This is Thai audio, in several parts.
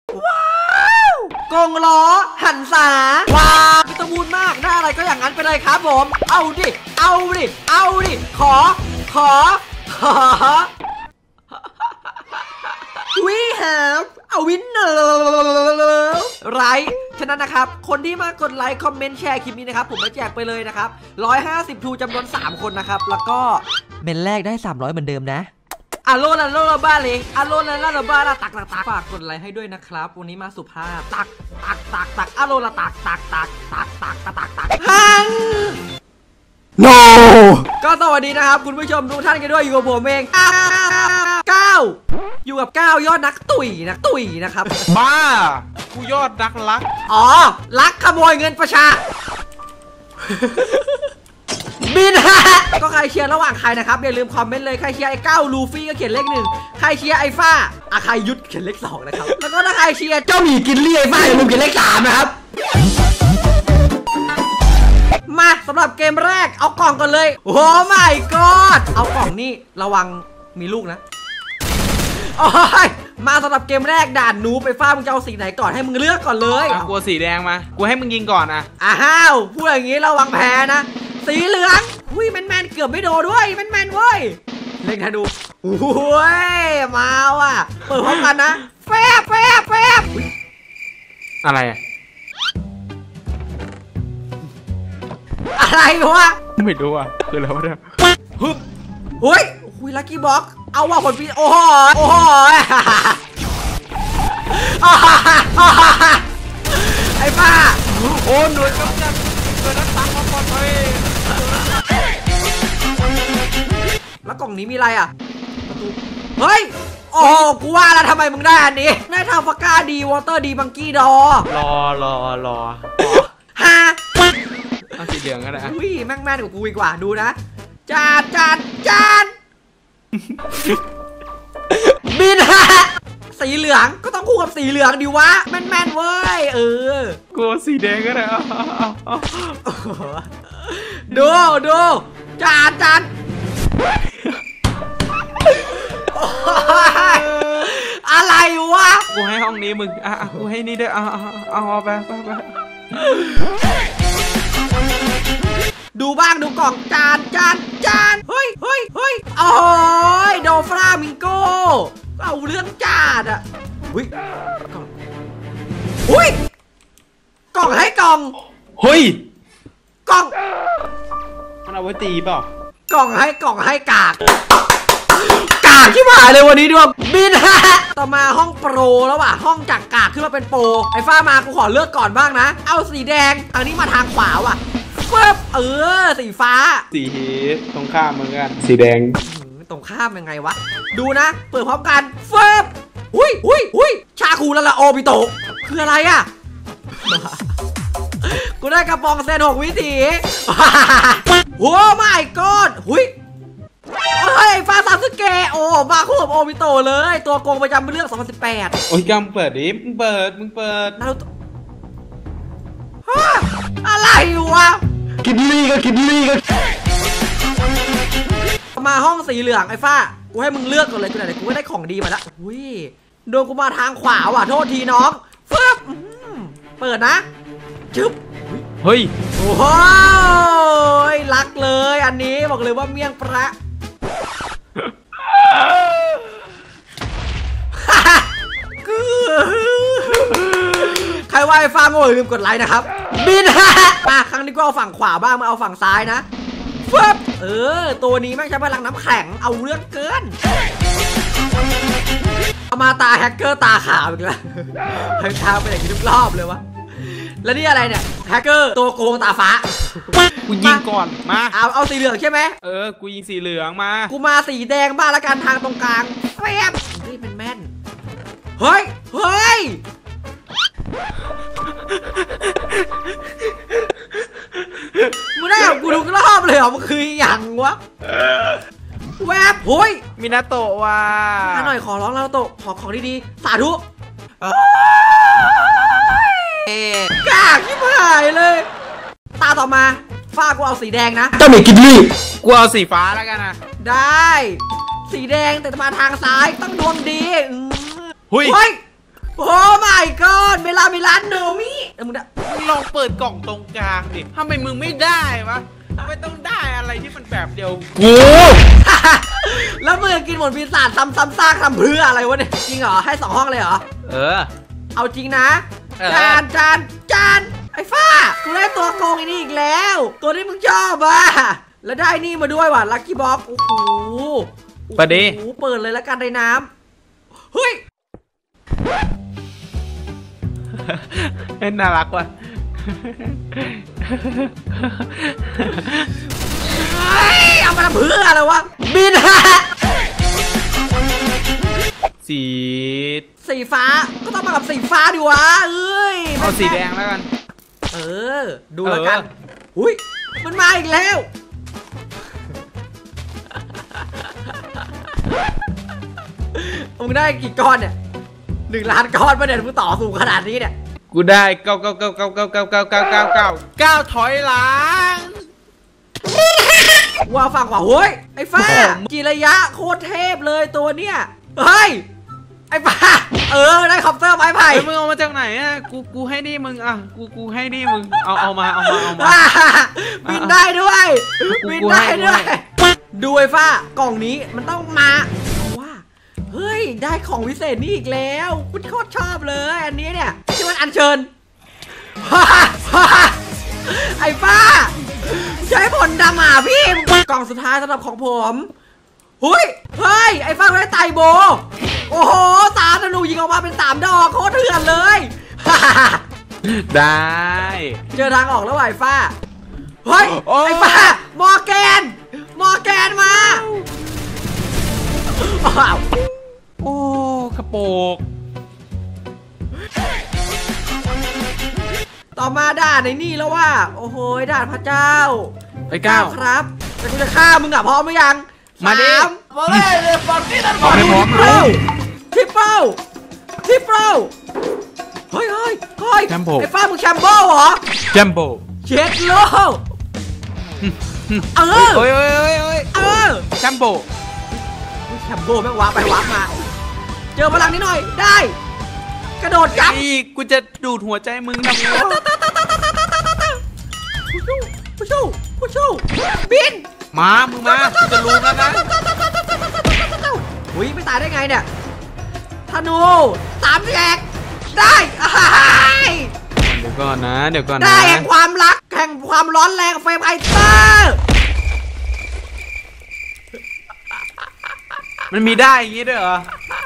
ว้าวกงล้อหันษาว้าวไม่ต้องพูดมากได้อะไรก็อย่างนั้นไปเลยครับผมเอาดิเอาดิเอาดิขอWe have a winner ไรฉะนั้นนะครับคนที่มากดไลค์คอมเมนต์แชร์คลิปนี้นะครับผมมาแจกไปเลยนะครับ150ทูจำนวน3คนนะครับแล้วก็เมนแรกได้300เหมือนเดิมนะอโลนาโลบ้าเลยอโลนาโลบ้าละตักฝากกดไลค์ให้ด้วยนะครับวันนี้มาสุภาพตักอโลละตักฮังNo ก็สวัสดีนะครับคุณผู้ชมทุกท่านกันด้วยอยู่กับผมเอง9อยู่กับ9ยอดนักตุ๋ยนะครับบ้ากูยอดนักลักอ๋อลักขโมยเงินประชาบินฮะก็ใครเชียร์ระหว่างใครนะครับอย่าลืมคอมเมนต์เลยใครเชียร์ไอ้9ลูฟี่ก็เขียนเลข1ใครเชียร์ไอ้ฟ้าใครยุดเขียนเลข2นะครับแล้วก็ถ้าใครเชียร์เจ้าหมีกินเลี่ยไอ้ฟ้าอย่าลืมเขียนเลข3นะครับมาสำหรับเกมแรกเอากล่องกันเลยโอ้ my god เอากล่องนี่ระวังมีลูกนะโอ้ยมาสำหรับเกมแรกด่านหนูไปฟ้ามึงจะเอาสีไหนก่อนให้มึงเลือกก่อนเลยกลัวสีแดงมากูให้มึงยิงก่อนอ่ะอ้าวพูดอย่างงี้ระวังแพ้นะสีเหลืองหุ้ยแมนเกือบไม่โดนด้วยแมนเว้ยเล่นธนูโอ้ยมาว่ะเปิดพร้อมกันนะแฟบอะไรอะไรวะไม่รู้อ่ะคืออะไรวะเนี่ยฮึบหุ้ยลัคกี้บ็อกเอาว่าผลปีโอ้โหไอ้ป้าโอ้หน่วยกำจัดเกิดนักตังมาปลอดภัยแล้วกล่องนี้มีอะไรอ่ะเฮ้ยโอ้กูว่าแล้วทำไมมึงได้อันนี้ได้ทางฟาก้าดีวอเตอร์ดีบังกี้ดอรอฮะเอาสีเหลืองก็ได้อุ้ยแม่นกว่ากูอีกว่าดูนะจานบินฮะสีเหลืองก็ต้องคู่กับสีเหลืองดิวะแม่นเว้ยกลัวสีแดงก็ได้ดูจานอะไรวะกูให้ห้องนี้มึงกูให้นี่ด้วยเอาไปดูบ้างดูกล่องจานเฮ้ยโอ้ยโดฟลามิงโกเอาเรื่องจานอ่ะกล่องให้กล่องเฮ้ยกล่องมันเอาไว้ตีเปล่ากล่องให้กากที่หายเลยวันนี้ด้วยบินฮะต่อมาห้องโปรแล้วว่ะห้องจากกากขึ้นมาเป็นโปรไอ้ฟ้ามากูขอเลือกก่อนบ้างนะเอาสีแดงทางนี้มาทางขวาว่ะปึ๊บสีฟ้าสีตรงข้ามเหมือนกันสีแดงตรงข้ามยังไงวะดูนะเปิดพร้อมกันปึ๊บอุ้ยชาคูละละโอปิโตคืออะไรอ่ะกูได้กระป๋องเซน6วิถีโอ้ไม่กอดเฮ้ยฟ้าซาสึเกะโอ้มาคู่กับโอปิโตเลยตัวโกงประจำเรื่อง2018 โอ้ยกำเปิดดิมึงเปิดอะไรวะกินลี่ก็มาห้องสีเหลืองไอ้ฟ้ากูให้มึงเลือกก่อนเลยกูไหนกูไม่ได้ของดีมาแล้วโดนกูมาทางขวาว่ะโทษทีน้องฟึบเปิดนะจึ๊บเฮ้ยโอ้โหรักเลยอันนี้บอกเลยว่าเมี่ยงประใครว่าไอ้ฟ้าโง่ลืมกดไลค์นะครับบินมาครั้งนี้ก็เอาฝั่งขวาบ้างมาเอาฝั่งซ้ายนะฟึบตัวนี้แม่งใช้พลังน้ำแข็งเอาเรื่องเกินมาตาแฮกเกอร์ตาขาวอีกแล้วทางไปไหนกันทุกรอบเลยวะแล้วนี่อะไรเนี่ยแฮกเกอร์ตัวโกงตาฟ้ากูยิงก่อนมาเอาสีเหลืองใช่ไหมกูยิงสีเหลืองมากูมาสีแดงบ้างละกันทางตรงกลางแป๊บนี่เป็นแม่นเฮ้ยมึงได้กับกูทุกรอบเลยเหรอมันคืออย่างวะแวบมินาโตะว่ะหน่อยขอร้องนาโตะขอของดีๆสาธุกากที่หายเลยตาต่อมาฟ้ากูเอาสีแดงนะเจ้าหมีกินลี่กูเอาสีฟ้าแล้วกันนะได้สีแดงแต่มาทางซ้ายต้องดวงดีเฮ้ยโอ้ my god เวลามีร้านโนมิมึงลองเปิดกล่องตรงกลางดิทำไมมึงไม่ได้วะไม่ต้องได้อะไรที่มันแบบเดียวกูแล้วมึงกินหมดปีศาจซ้ำซากทำเพื่ออะไรวะเนี่ยจริงเหรอให้2 ห้องเลยเหรอเอาจริงนะจานไอ้ฟ้ากูได้ตัวโกงอีนี่อีกแล้วตัวที่มึงชอบอ่ะแล้วได้นี่มาด้วยว่ะลัคกี้บ็อกโอ้โหเปิดดิเปิดเลยแล้วกันในน้ำเฮ้ยน่ารักว่ะเอามาทำเพื่ออะไรวะบินฮะสีฟ้าก็ต้องมากับสีฟ้าดิวะเอ้ยเอาสีแดงแล้วกันดูแล้วกันอุ้ยมันมาอีกแล้วมึงได้กี่ก้อนเนี่ย1 ล้านก้อนมาเนี่ยมึงต่อสูงขนาดนี้เนี่ยกูได้9ถอยหลังว่าฟังกว่าเฮ้ยไอ้ฟ้าจิระยะโคตรเทพเลยตัวเนี้ยเฮ้ยไอ้ฟ้าได้คอปเตอร์ไม้ไผ่มึงเอามาจากไหนอ่ะกูให้นี่มึงอ่ะกูให้นี่มึงเอามาบินได้ด้วยดูไอ้ฟ้ากล่องนี้มันต้องมาว่าเฮ้ยได้ของวิเศษนี่อีกแล้วกูโคตรชอบเลยอันนี้เนี่ยที่มันอัญเชิญไอ้ฟ้าใช้ผลดำพี่กล่องสุดท้ายสำหรับของผมเฮ้ยไอ้ฟ้าได้ไตโบโอ้โห3 ธนูยิงออกมาเป็น3 ดอกโคตรเถื่อนเลยได้เจอทางออกแล้วไอ้ฟ้าเฮ้ยไอ้ฟ้ามอร์แกนมาโอ้กระโปกต่อมาด่านในนี่แล้วว่าโอ้โหด่านพระเจ้าไอ้ก้าวครับแต่กูจะฆ่ามึงอ่ะพร้อมหรือยังมาดิมาเลยฝั่งนี้นั่นฝั่งนี้ทริปเปิลเฮ้ยไอ้ฟ้ามึงแชมโบ้เหรอแชมโบ้เช็ดโลแชมโบ้แม่งว้าไปว้ามาเจอพลังนิดหน่อยได้กระโดดจับกูจะดูดหัวใจมึงทำไงผู้ชูบินมึงมาจะรู้แล้วนะอุ้ยไม่ตายได้ไงเนี่ยธนู3 แยกได้เดี๋ยวก่อนนะได้แห่งความรักแห่งความร้อนแรงเฟรมไอเตอร์มันมีได้อย่างงี้ด้วยเหรอ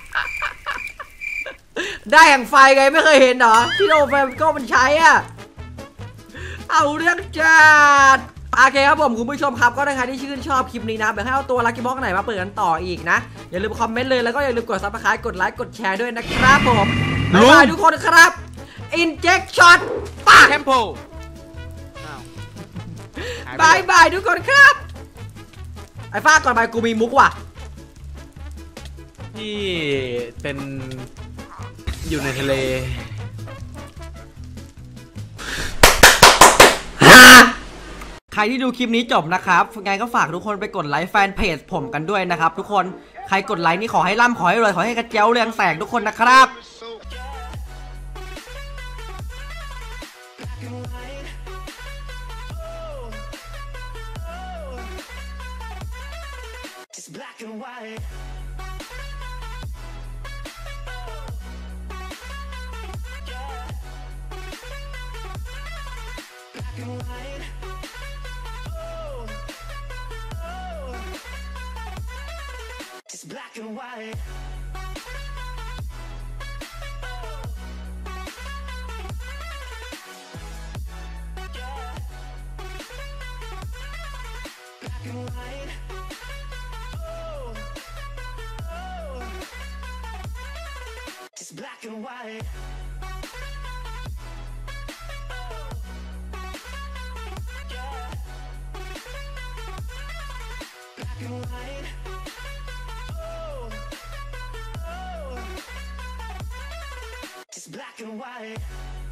ได้แห่งไฟไงไม่เคยเห็นเหรอที่โดเฟมก็มันใช้อ่ะเอาเรื่องจัดโอเคครับผมคุณผู้ชมครับก็ถ้าใครที่ชื่นชอบคลิปนี้นะเดี๋ยวให้เอาตัวลัคกี้บ็อกไหนมาเปิดกันต่ออีกนะอย่าลืมคอมเมนต์เลยแล้วก็อย่าลืมกดซับสไครต์กดไลค์กดแชร์ด้วยนะครับผมบ๊ายบายทุกคนครับอินเจคช็อตปากแคมโพบายทุกคนครับไอ้ฟ้าก่อนไปกูมีมุกว่ะที่เป็นอยู่ในทะเลใครที่ดูคลิปนี้จบนะครับไงก็ฝากทุกคนไปกดไลค์แฟนเพจผมกันด้วยนะครับทุกคนใครกดไลค์นี่ขอให้ร่ำขอให้รวยขอให้กระเจ้าเรืองแสงทุกคนนะครับ black and white. Yeah. Black and white. Oh, oh. It's black and white. Black and white. Oh, oh. It's black and white. Yeah. Black and white. Oh, oh. It's black and white.